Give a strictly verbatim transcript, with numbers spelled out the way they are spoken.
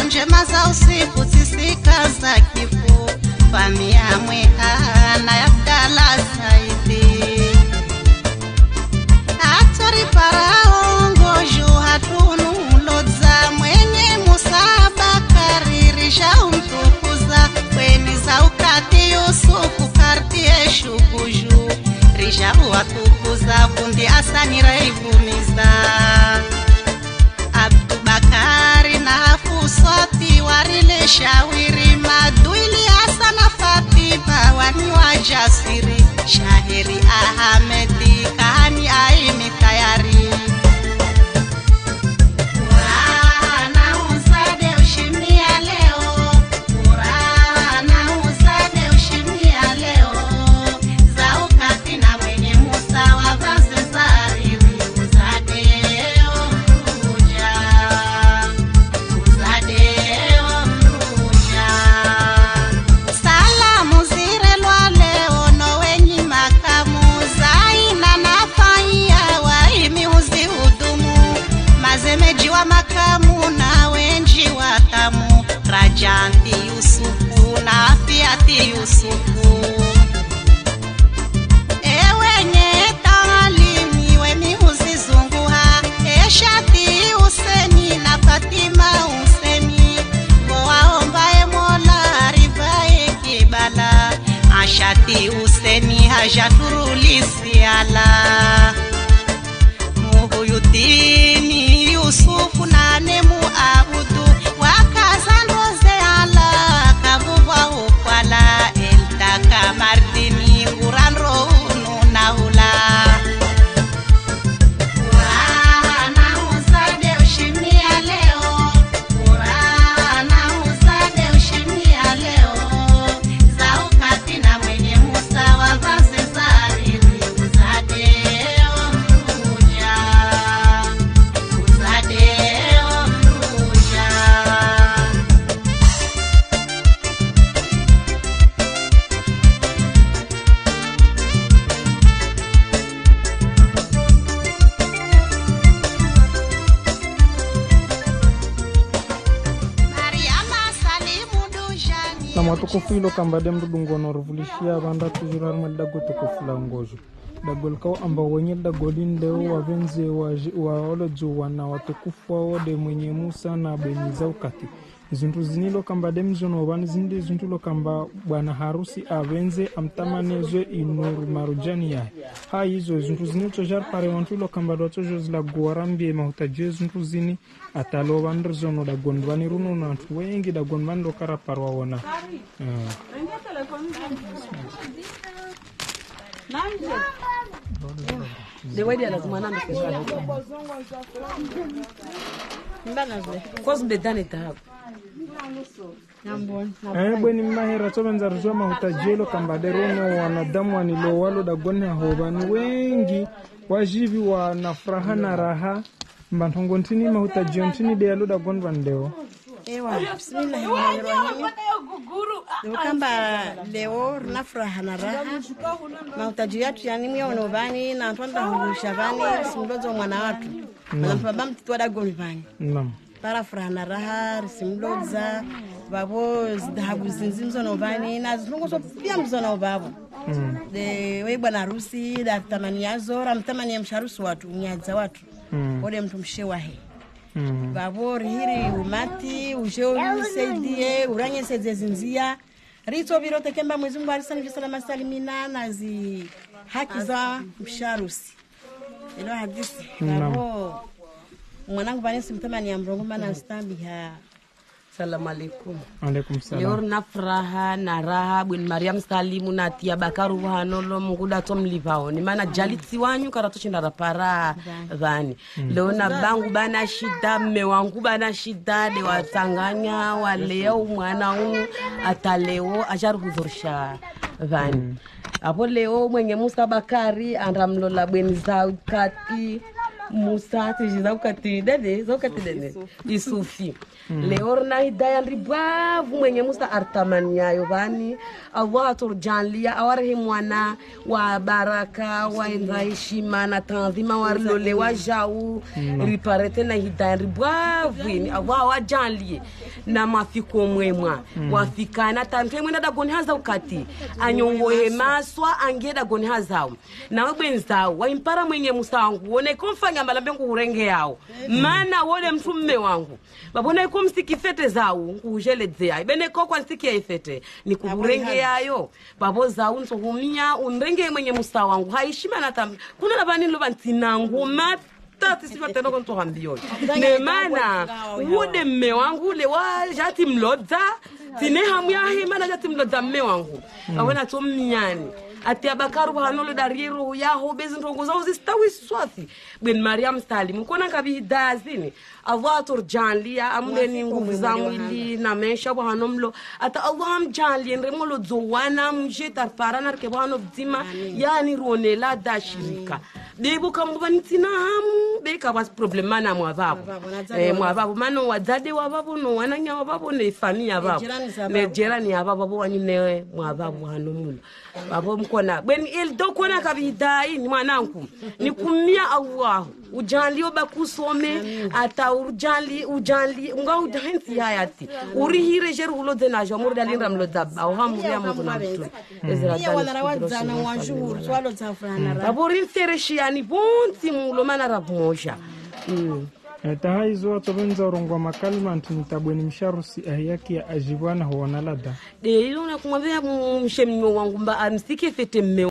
njema za usiku sisika za kifo famia mweha na Abdalla Saidi atori parao ngoju hatunu loza mwenye Musa Bakari risha umtukuza kweni za ukati Yusufu kartie shukuju risha watukuza fundi Asani raivumiza Bakari na Hafusati warile shawiri maduili Hasana Fatima wani wajasiri Shahiri Ahmedi kahani aimi tayari Urana uzade ushimia leo Urana uzade ushimia leo Zaukati na mwenye Musa wavanze zariri uzade makamu na wenji watamu Rajanti Yusufu na Afiati Yusufu ewe nye talimi we mihuzi zunguha Eshati Useni na Fatima Useni Gowaombae Mola rivae kibala Ashati Useni hajaturulisi ala Muhuyutini Yusufu na nemu abudu wakazandoze ala kabuwa ukwala eltaka martini uranro ununahula Urana uzade ushimia leo Urana uzade ushimia leo Zaukati na mwenye Musa wavanze zariri uzade omruja na matukufu ilo kamba dem dungono revulishia banda tujurar mal dago tukufu la ngojo dagol kaw amba wenye dagolin leo wavenze wa wa olojo wana watukufu wao de mwenye Musa na beni zaukati zintu zinilo kamba dem zono wan zinde zintu lo kamba bwana harusi avenze amtamanezo inuru marujani ya ha hizo zintu zinilo tojar pare wantu lo kamba do tojo la gorambe mahutaje zintu zini atalo bandr zono da gondwani runo na watu wengi da gondwando kara parwa wana de wedia lazima nando kesho mbana zwe cause de daneta hapo eh bweni mahera tobenza rujwa mahutajelo kamba derono wanadamu wanilo walo da gonna hobani wengi wajibi wa nafraha na raha mbantongo ntini mahutajio ntini de yalo da gon vandeo ewa bismillahirrahmanirrahim Ndio kamba leo nafraha na raha mahutaji yetu yani mimi wanobani na twanda hurusha bani simlozo mwana watu na baba mtitwa da gon bani naam para furaha na raha simloza babo dhahabu zinzimzo no bani na zungu so pia mzono babo mm. de we bwana harusi da tamania zora mtamania msharusi watu nyaza watu mm. ode mtu mshewa he mm. babo hiri umati ujeo usaidie uranye seze zinzia rito virote kemba Mwenyezi Mungu alisani salama salimina na zi haki za msharusi ilo hadithi babo mwanangu bani simtamania mrongo mana stambiha. Assalamu alaikum. Alaikum salam. Leo na furaha na raha bwen Mariam Salimu na tia Bakaru hanolo munguda tomlivao ni maana jaliti wanyu karatoshinda rapara dhani mm. Leo na bangu bana shida mme wangu bana shida de watanganya waleo mwana huu ataleo ajaru hudhursha dhani mm. Apo leo mwenye Musa Bakari andamlola bwen Zaukati Musa tijiza ukati dede zokati dede isufi leo na hidaya ribavu mwenye Musa artamani yayo vani Allah turjanlia awarhi mwana wa baraka wa heshima na tanzima warlole wa jau riparete na hidaya ribavu ni Allah wajanlie na mafiko mwemwa wafikana tamte mwenda dagoni haza ukati anyongohe maswa angeda goni hazao na wabenzao waimpara mwenye Musa wangu wone kumfanya malambe ngurenge yao maana wole mtume wangu babona ko msikifete zao ngujeledzea bene ko kwa nsikia ifete ni kuburenge yayo babo zao nsohumia unrenge mwenye Musa wangu haishima na tam kuna nabani lo bantinangu mat tati sifa tena konto hambio ne maana wode mme wangu le wa jati mlodza tine hamu ya hema jati mlodza mme wangu abona to mnyani ati abakaru hanolo dariru yaho bezintongo zao zistawi swafi bin Maryam Salim kona kabi dazini Allah turjanlia amreni nguvu za mwili na mesha bwanomlo ata Allah amjanlie ndemolo zowana mjeta farana ke bwano bzima yani ronela dashirika debu kambanitsina hamu beka bas problema na mwavabo eh mwavabo mano wadzade wavabo no wananya wavabo ne fani yavabo ne jerani yavabo wanyine mwavabo hanomlo babo mkona bweni el dokona kabidai ni mwanangu ni kumia Allah ujanli obakusome ata urjanli ujanli unga udansi hayati urihire jeru ulode na jamur dalinda mlodaba au hamu ya Mungu na mtu ezra wanawadzana wanjuhuru swalo tsafana babo rinsereshi yani bonti mulo mana rabmoja mm Taha izo watobenza urongwa makalima ntitabweni msharusi ahiyaki ya ajibwana huwana lada. De ilo na kumwambia mshemnyo wangu mba amsike fete mme